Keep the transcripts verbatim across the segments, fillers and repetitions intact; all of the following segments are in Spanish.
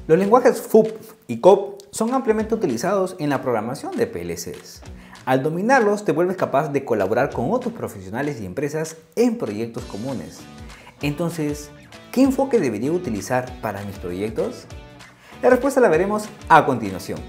Los lenguajes F U P y C O P son ampliamente utilizados en la programación de P L Cs. Al dominarlos, te vuelves capaz de colaborar con otros profesionales y empresas en proyectos comunes. Entonces, ¿qué enfoque debería utilizar para mis proyectos? La respuesta la veremos a continuación.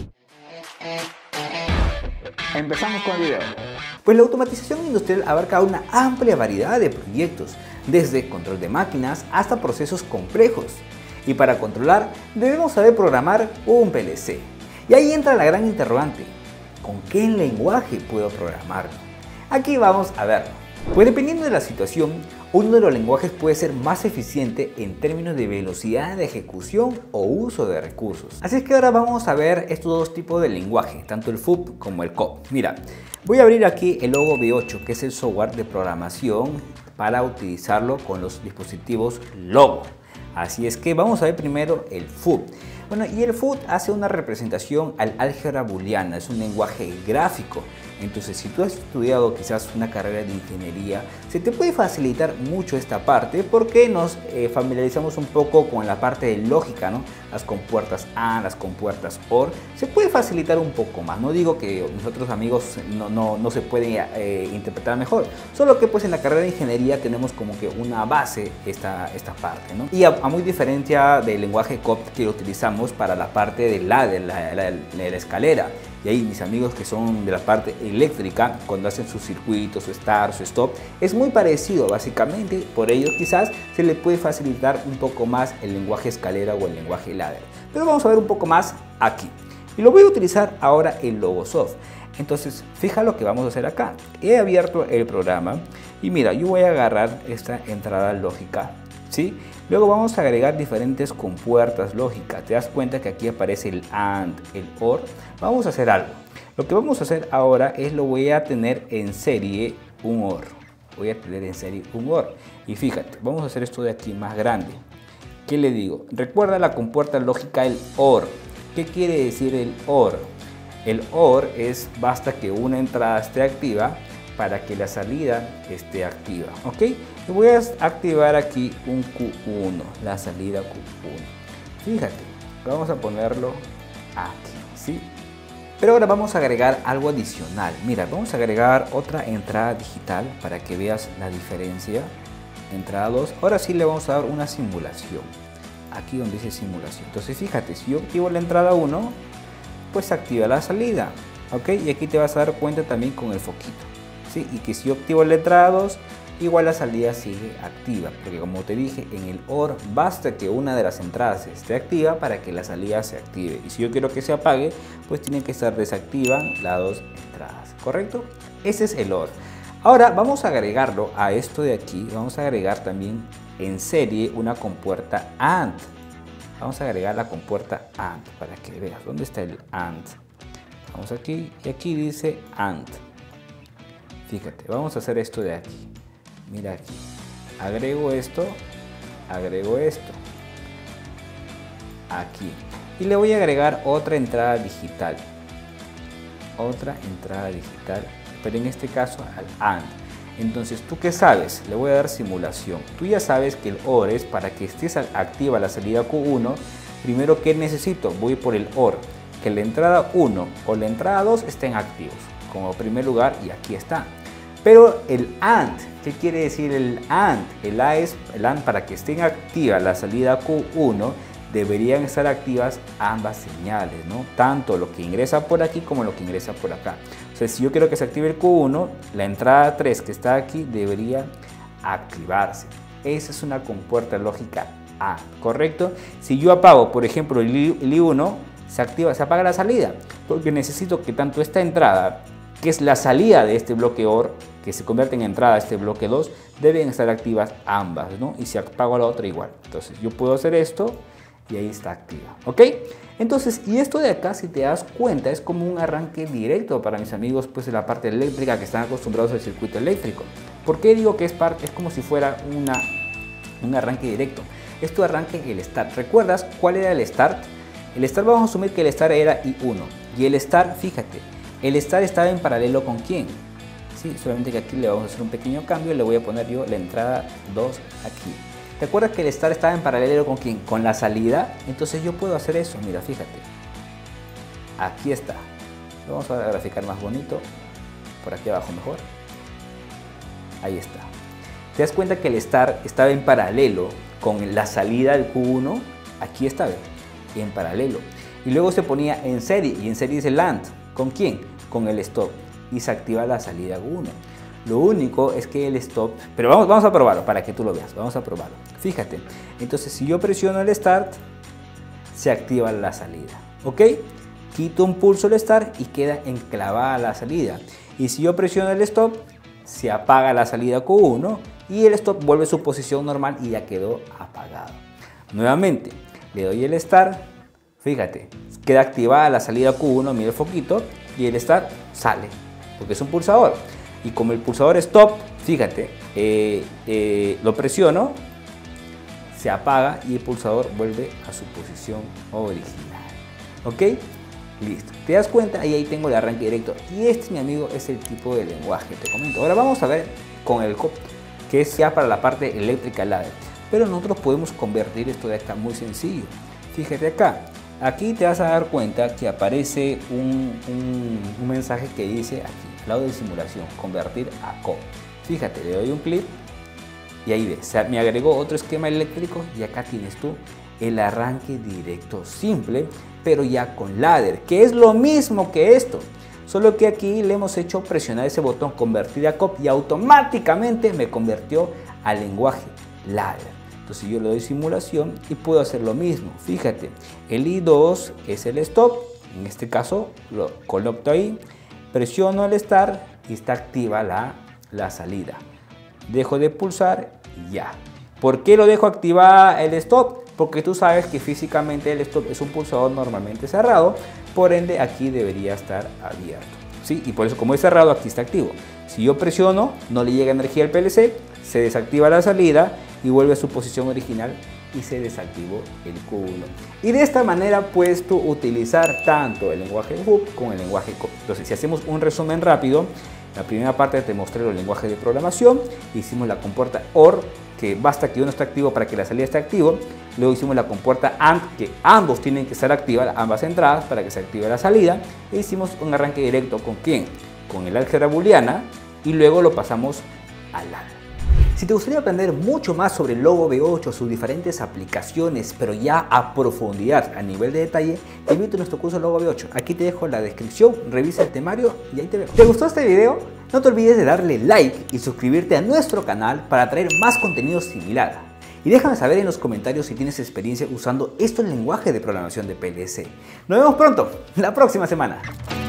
Empezamos con el video. Pues la automatización industrial abarca una amplia variedad de proyectos, desde control de máquinas hasta procesos complejos. Y para controlar, debemos saber programar un P L C. Y ahí entra la gran interrogante: ¿con qué lenguaje puedo programarlo? Aquí vamos a verlo. Pues dependiendo de la situación, uno de los lenguajes puede ser más eficiente en términos de velocidad de ejecución o uso de recursos. Así es que ahora vamos a ver estos dos tipos de lenguaje, tanto el F U P como el C O P. Mira, voy a abrir aquí el Logo V ocho, que es el software de programación para utilizarlo con los dispositivos Logo. Así es que vamos a ver primero el F U P. Bueno, y el F U P hace una representación al álgebra booleana, es un lenguaje gráfico. Entonces, si tú has estudiado quizás una carrera de ingeniería, se te puede facilitar mucho esta parte porque nos eh, familiarizamos un poco con la parte de lógica, ¿no? Las compuertas A, las compuertas O R, se puede facilitar un poco más. No digo que nosotros amigos no, no, no se pueden eh, interpretar mejor, solo que pues en la carrera de ingeniería tenemos como que una base esta, esta parte, ¿no? Y a, a muy diferencia del lenguaje C O P que utilizamos para la parte de la, de la, la, la, la escalera. Y ahí mis amigos que son de la parte eléctrica, cuando hacen sus circuitos, su start, su stop, es muy parecido básicamente. Por ello quizás se le puede facilitar un poco más el lenguaje escalera o el lenguaje ladder. Pero vamos a ver un poco más aquí. Y lo voy a utilizar ahora en Logosoft. Entonces, fija lo que vamos a hacer acá. He abierto el programa y mira, yo voy a agarrar esta entrada lógica, ¿sí? Luego vamos a agregar diferentes compuertas lógicas. Te das cuenta que aquí aparece el AND, el OR. Vamos a hacer algo. Lo que vamos a hacer ahora es lo voy a tener en serie un OR. Voy a tener en serie un OR. Y fíjate, vamos a hacer esto de aquí más grande. ¿Qué le digo? Recuerda la compuerta lógica, el OR. ¿Qué quiere decir el OR? El OR es basta que una entrada esté activa para que la salida esté activa, ¿ok? Y voy a activar aquí un Q uno, la salida Q uno. Fíjate, vamos a ponerlo aquí, ¿sí? Pero ahora vamos a agregar algo adicional. Mira, vamos a agregar otra entrada digital para que veas la diferencia. Entrada dos. Ahora sí le vamos a dar una simulación. Aquí donde dice simulación. Entonces fíjate, si yo activo la entrada uno, pues activa la salida, ¿ok? Y aquí te vas a dar cuenta también con el foquito. ¿Sí? Y que si yo activo la entrada dos, igual la salida sigue activa, porque como te dije, en el OR basta que una de las entradas esté activa para que la salida se active. Y si yo quiero que se apague, pues tienen que estar desactivas las dos entradas, ¿correcto? Ese es el OR. Ahora vamos a agregarlo a esto de aquí, vamos a agregar también en serie una compuerta AND. Vamos a agregar la compuerta AND para que veas dónde está el AND. Vamos aquí y aquí dice AND. Fíjate, vamos a hacer esto de aquí. Mira aquí. Agrego esto, agrego esto. Aquí. Y le voy a agregar otra entrada digital. Otra entrada digital, pero en este caso al AND. Entonces, ¿tú qué sabes? Le voy a dar simulación. Tú ya sabes que el OR es para que estés activa la salida Q uno. Primero, ¿qué necesito? Voy por el OR. Que la entrada uno o la entrada dos estén activos como primer lugar, y aquí está. Pero el AND, ¿qué quiere decir el AND? El A es el AND para que estén activa la salida Q uno, deberían estar activas ambas señales, ¿no? Tanto lo que ingresa por aquí como lo que ingresa por acá. O sea, si yo quiero que se active el Q uno, la entrada tres que está aquí debería activarse. Esa es una compuerta lógica A, ¿correcto? Si yo apago, por ejemplo, el I uno, se activa, se apaga la salida, porque necesito que tanto esta entrada, que es la salida de este bloque OR, que se convierte en entrada a este bloque dos, deben estar activas ambas, ¿no? Y si apago la otra, igual. Entonces yo puedo hacer esto y ahí está activa, ¿ok? Entonces, y esto de acá, si te das cuenta, es como un arranque directo para mis amigos pues de la parte eléctrica que están acostumbrados al circuito eléctrico. ¿Por qué digo que es, parte, es como si fuera una, un arranque directo? Esto arranca en el start. ¿Recuerdas cuál era el start? El start, vamos a asumir que el start era I uno. Y el start, fíjate, el start estaba en paralelo con ¿quién? Sí, solamente que aquí le vamos a hacer un pequeño cambio. Le voy a poner yo la entrada dos aquí. ¿Te acuerdas que el start estaba en paralelo con quién? Con la salida. Entonces yo puedo hacer eso, mira, fíjate. Aquí está. Lo vamos a graficar más bonito. Por aquí abajo mejor. Ahí está. ¿Te das cuenta que el start estaba en paralelo con la salida del Q uno? Aquí está, ¿ves? En paralelo. Y luego se ponía en serie, y en serie dice land. ¿Con quién? Con el stop. Y se activa la salida Q uno. Lo único es que el stop, pero vamos, vamos a probarlo para que tú lo veas, vamos a probarlo. Fíjate, entonces si yo presiono el start, se activa la salida, ¿ok? Quito un pulso el start y queda enclavada la salida. Y si yo presiono el stop, se apaga la salida Q uno y el stop vuelve a su posición normal y ya quedó apagado. Nuevamente, le doy el start, fíjate, queda activada la salida Q uno, mira el foquito, y el start sale, porque es un pulsador. Y como el pulsador stop, fíjate, eh, eh, lo presiono, se apaga y el pulsador vuelve a su posición original. ¿Ok? Listo. ¿Te das cuenta? Ahí, ahí tengo el arranque directo. Y este, mi amigo, es el tipo de lenguaje, te comento. Ahora vamos a ver con el C O P, que es ya para la parte eléctrica ladder. Pero nosotros podemos convertir esto de acá muy sencillo. Fíjate acá. Aquí te vas a dar cuenta que aparece un, un, un mensaje que dice aquí, al lado de simulación, convertir a C O P. Fíjate, le doy un clic y ahí ves, o sea, me agregó otro esquema eléctrico y acá tienes tú el arranque directo simple, pero ya con ladder, que es lo mismo que esto. Solo que aquí le hemos hecho presionar ese botón convertir a C O P y automáticamente me convirtió al lenguaje ladder. Entonces yo le doy simulación y puedo hacer lo mismo. Fíjate, el I dos es el stop, en este caso lo coloco ahí, presiono el start y está activa la, la salida. Dejo de pulsar y ya. ¿Por qué lo dejo activar el stop? Porque tú sabes que físicamente el stop es un pulsador normalmente cerrado, por ende aquí debería estar abierto. ¿Sí? Y por eso, como es cerrado, aquí está activo. Si yo presiono, no le llega energía al P L C, se desactiva la salida y vuelve a su posición original y se desactivó el Q uno. Y de esta manera puedes tú utilizar tanto el lenguaje H U B como el lenguaje C O P. Entonces, si hacemos un resumen rápido, la primera parte te mostré los lenguajes de programación, hicimos la compuerta O R, que basta que uno esté activo para que la salida esté activo. Luego hicimos la compuerta AND, que ambos tienen que estar activas, ambas entradas, para que se active la salida. E hicimos un arranque directo ¿con quién? Con el álgebra booleana, y luego lo pasamos al ladder. Si te gustaría aprender mucho más sobre el Logo V ocho, sus diferentes aplicaciones, pero ya a profundidad, a nivel de detalle, te invito a nuestro curso Logo V ocho. Aquí te dejo la descripción, revisa el temario y ahí te veo. ¿Te gustó este video? No te olvides de darle like y suscribirte a nuestro canal para traer más contenido similar. Y déjame saber en los comentarios si tienes experiencia usando estos lenguajes de programación de P L C. Nos vemos pronto, la próxima semana.